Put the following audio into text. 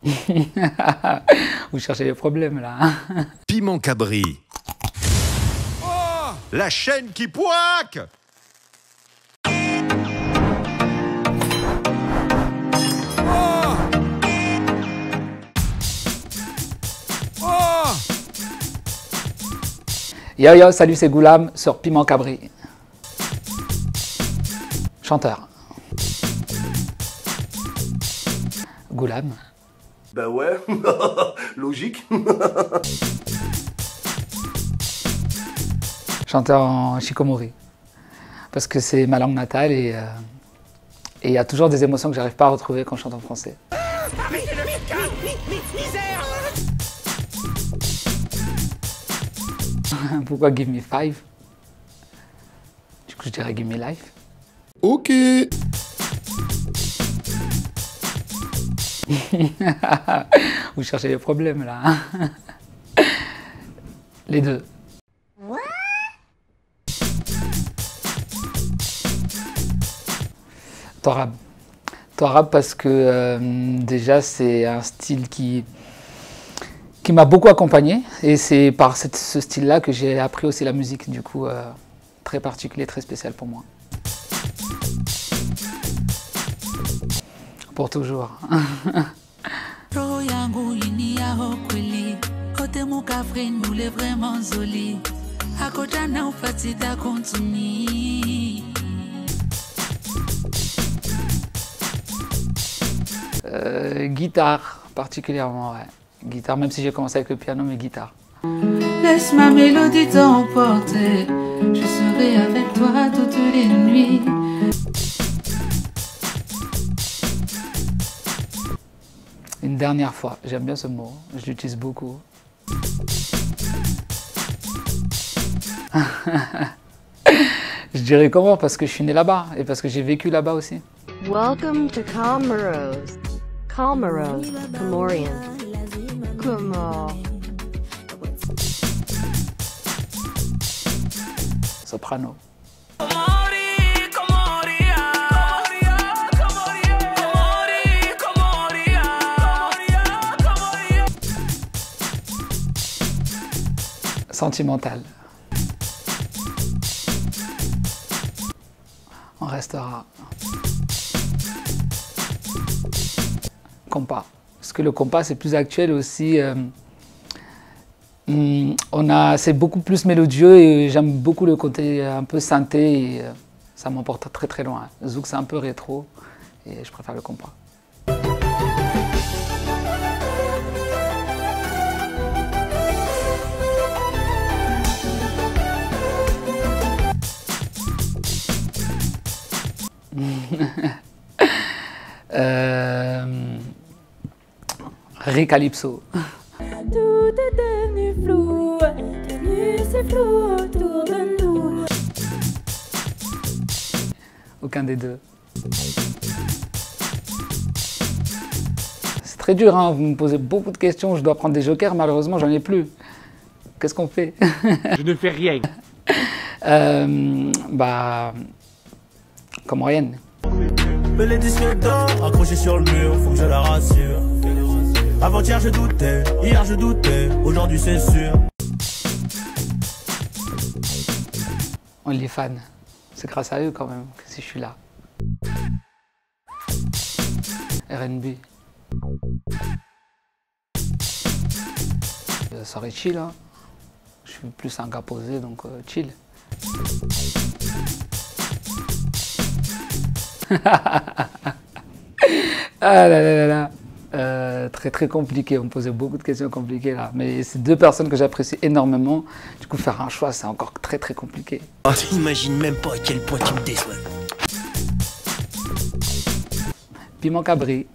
Vous cherchez les problèmes là. Piment Cabri. Oh, la chaîne qui poique. Oh. Oh. Yo yo, salut, c'est Goulam sur Piment Cabri. Chanteur. Goulam. Ben ouais, logique. Chanteur en shikomori. Parce que c'est ma langue natale et il y a toujours des émotions que j'arrive pas à retrouver quand je chante en français. Pourquoi Give Me Five? Du coup je dirais Give Me Life. Ok. Vous cherchez les problèmes là. Les deux. Toarab. Toarab parce que déjà c'est un style qui m'a beaucoup accompagné et c'est par ce style-là que j'ai appris aussi la musique, du coup très particulier, très spécial pour moi. Pour toujours. Guitare particulièrement, ouais. Guitare, même si j'ai commencé avec le piano, mais guitare. Laisse ma mélodie t'emporter, je serai avec toi toutes les nuits. Une dernière fois, j'aime bien ce mot, je l'utilise beaucoup. Je dirais comment? Parce que je suis né là-bas et parce que j'ai vécu là-bas aussi. Welcome to Comoros. Comoros, Comorian. Comor. Soprano. Sentimental. On restera. Compas. Parce que le compas c'est plus actuel aussi. C'est beaucoup plus mélodieux et j'aime beaucoup le côté un peu synthé et ça m'emporte très très loin. Zouk c'est un peu rétro et je préfère le compas. Calypso. Tout est devenu flou, c'est flou autour de nous. Aucun des deux. C'est très dur, hein, vous me posez beaucoup de questions, je dois prendre des jokers, malheureusement j'en ai plus. Qu'est-ce qu'on fait? Je ne fais rien. Comorienne. Mais les disques d'or accrochés sur le mur, faut que je la rassure. Avant-hier je doutais, hier je doutais, aujourd'hui c'est sûr. On les fans. C'est grâce à eux quand même que si je suis là. R&B. Soirée chill, hein. Je suis plus un gars posé, donc chill. Ah là là là là. Très très compliqué, on me posait beaucoup de questions compliquées là. Mais c'est deux personnes que j'apprécie énormément. Du coup, faire un choix, c'est encore très très compliqué. Oh, t'imagines même pas à quel point tu me déçois. Piment Cabri.